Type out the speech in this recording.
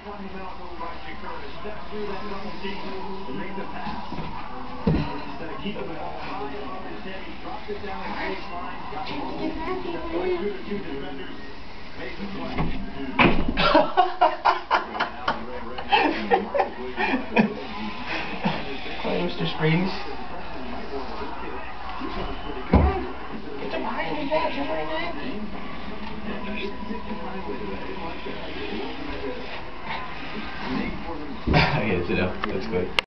Hi, Mr. Springs. Get the behind me, Dad. You're wearing Nike. Yes, that's good.